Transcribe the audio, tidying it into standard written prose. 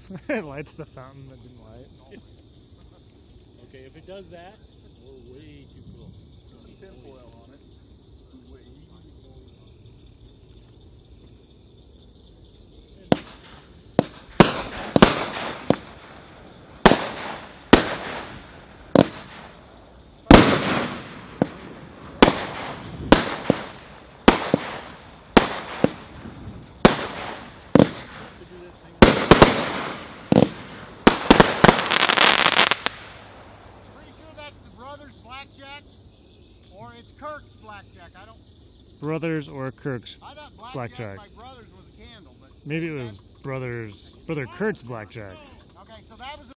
It lights the fountain that didn't light. Okay, if it does that, we're way too close. Tinfoil on it. Brothers Blackjack, or it's Kirk's Blackjack. I don't. Brothers or Kirk's I thought Blackjack. My brothers was a candle, but maybe it was Brother Kurt's Blackjack. Okay, so that was.